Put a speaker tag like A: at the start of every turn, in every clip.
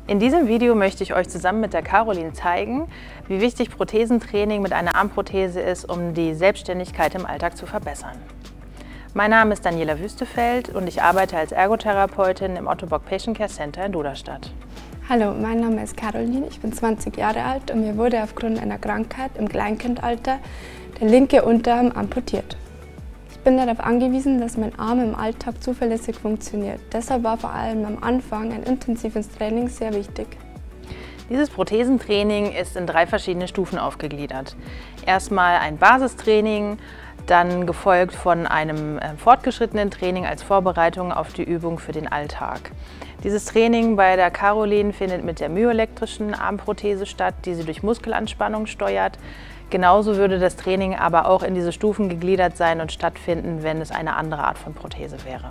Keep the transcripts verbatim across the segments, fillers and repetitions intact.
A: In diesem Video möchte ich euch zusammen mit der Caroline zeigen, wie wichtig Prothesentraining mit einer Armprothese ist, um die Selbstständigkeit im Alltag zu verbessern. Mein Name ist Daniela Wüstefeld und ich arbeite als Ergotherapeutin im Otto Bock Patient Care Center in Duderstadt.
B: Hallo, mein Name ist Caroline, ich bin zwanzig Jahre alt und mir wurde aufgrund einer Krankheit im Kleinkindalter der linke Unterarm amputiert. Ich bin darauf angewiesen, dass mein Arm im Alltag zuverlässig funktioniert. Deshalb war vor allem am Anfang ein intensives Training sehr wichtig.
A: Dieses Prothesentraining ist in drei verschiedene Stufen aufgegliedert. Erstmal ein Basistraining, dann gefolgt von einem fortgeschrittenen Training als Vorbereitung auf die Übung für den Alltag. Dieses Training bei der Caroline findet mit der myoelektrischen Armprothese statt, die sie durch Muskelanspannung steuert. Genauso würde das Training aber auch in diese Stufen gegliedert sein und stattfinden, wenn es eine andere Art von Prothese wäre.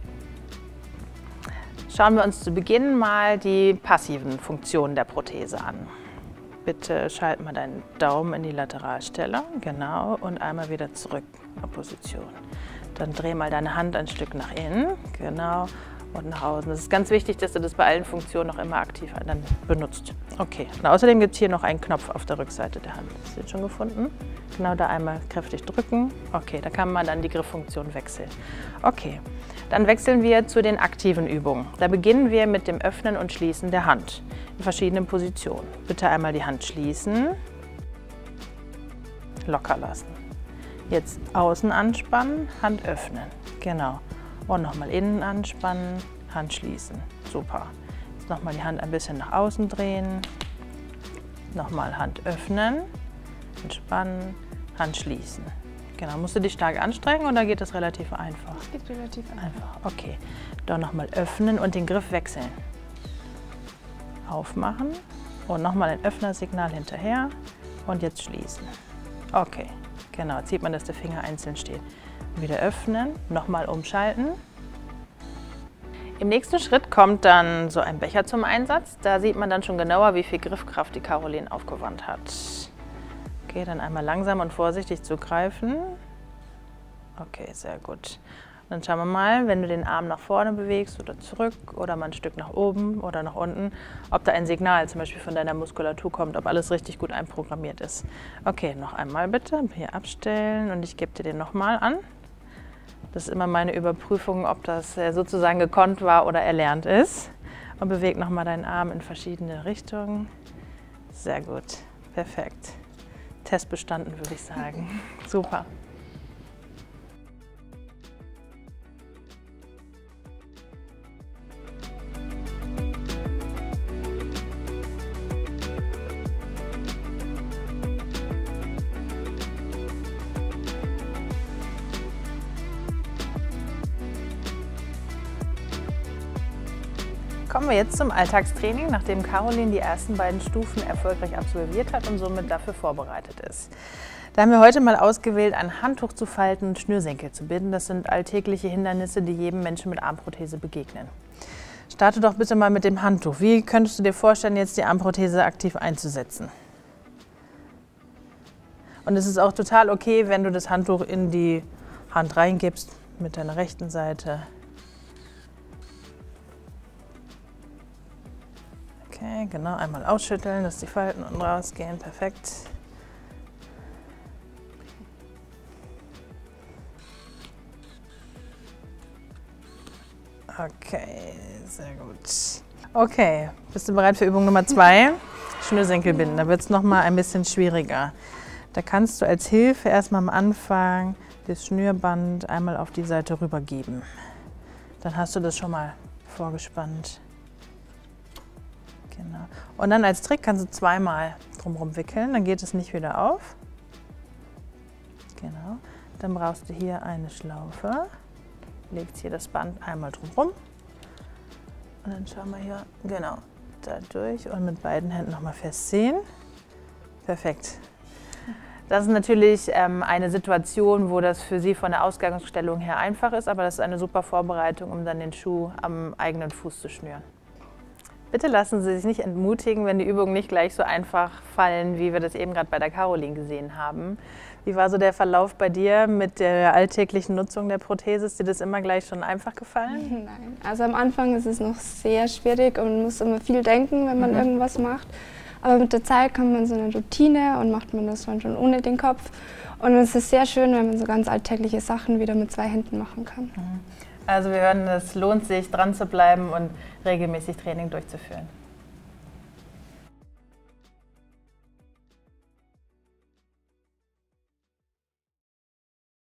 A: Schauen wir uns zu Beginn mal die passiven Funktionen der Prothese an. Bitte schalt mal deinen Daumen in die Lateralstellung, genau, und einmal wieder zurück in Position. Dann dreh mal deine Hand ein Stück nach innen, genau, und nach außen. Es ist ganz wichtig, dass du das bei allen Funktionen noch immer aktiv dann benutzt. Okay, und außerdem gibt es hier noch einen Knopf auf der Rückseite der Hand. Hast du den schon gefunden? Genau, da einmal kräftig drücken. Okay, da kann man dann die Grifffunktion wechseln. Okay, dann wechseln wir zu den aktiven Übungen. Da beginnen wir mit dem Öffnen und Schließen der Hand in verschiedenen Positionen. Bitte einmal die Hand schließen, locker lassen. Jetzt außen anspannen, Hand öffnen. Genau. Und nochmal innen anspannen, Hand schließen. Super. Jetzt nochmal die Hand ein bisschen nach außen drehen. Nochmal Hand öffnen, entspannen, Hand schließen. Genau. Musst du dich stark anstrengen oder geht das relativ einfach?
B: Das geht relativ einfach.
A: Einfach. Okay. Dann nochmal öffnen und den Griff wechseln. Aufmachen und nochmal ein Öffnersignal hinterher und jetzt schließen. Okay. Genau. Jetzt sieht man, dass der Finger einzeln steht. Wieder öffnen, nochmal umschalten. Im nächsten Schritt kommt dann so ein Becher zum Einsatz. Da sieht man dann schon genauer, wie viel Griffkraft die Caroline aufgewandt hat. Okay, dann einmal langsam und vorsichtig zugreifen. Okay, sehr gut. Dann schauen wir mal, wenn du den Arm nach vorne bewegst oder zurück oder mal ein Stück nach oben oder nach unten, ob da ein Signal zum Beispiel von deiner Muskulatur kommt, ob alles richtig gut einprogrammiert ist. Okay, noch einmal bitte, hier abstellen und ich gebe dir den nochmal an. Das ist immer meine Überprüfung, ob das sozusagen gekonnt war oder erlernt ist. Und beweg nochmal deinen Arm in verschiedene Richtungen. Sehr gut, perfekt. Test bestanden, würde ich sagen. Super. Kommen wir jetzt zum Alltagstraining, nachdem Caroline die ersten beiden Stufen erfolgreich absolviert hat und somit dafür vorbereitet ist. Da haben wir heute mal ausgewählt, ein Handtuch zu falten und Schnürsenkel zu binden. Das sind alltägliche Hindernisse, die jedem Menschen mit Armprothese begegnen. Starte doch bitte mal mit dem Handtuch. Wie könntest du dir vorstellen, jetzt die Armprothese aktiv einzusetzen? Und es ist auch total okay, wenn du das Handtuch in die Hand reingibst, mit deiner rechten Seite. Okay, genau, einmal ausschütteln, dass die Falten unten rausgehen. Perfekt. Okay, sehr gut. Okay, bist du bereit für Übung Nummer zwei? Schnürsenkel binden. Da wird es noch mal ein bisschen schwieriger. Da kannst du als Hilfe erstmal am Anfang das Schnürband einmal auf die Seite rübergeben. Dann hast du das schon mal vorgespannt. Genau. Und dann als Trick kannst du zweimal drumherum wickeln, dann geht es nicht wieder auf. Genau. Dann brauchst du hier eine Schlaufe. Legst hier das Band einmal drumherum. Und dann schauen wir hier, genau, da durch und mit beiden Händen nochmal festziehen. Perfekt. Das ist natürlich ähm, eine Situation, wo das für Sie von der Ausgangsstellung her einfach ist, aber das ist eine super Vorbereitung, um dann den Schuh am eigenen Fuß zu schnüren. Bitte lassen Sie sich nicht entmutigen, wenn die Übungen nicht gleich so einfach fallen, wie wir das eben gerade bei der Caroline gesehen haben. Wie war so der Verlauf bei dir mit der alltäglichen Nutzung der Prothese? Ist dir das immer gleich schon einfach gefallen?
B: Nein, also am Anfang ist es noch sehr schwierig und man muss immer viel denken, wenn man mhm. irgendwas macht. Aber mit der Zeit kommt man so eine Routine und macht man das dann schon ohne den Kopf. Und es ist sehr schön, wenn man so ganz alltägliche Sachen wieder mit zwei Händen machen kann.
A: Also wir hören, es lohnt sich, dran zu bleiben und regelmäßig Training durchzuführen.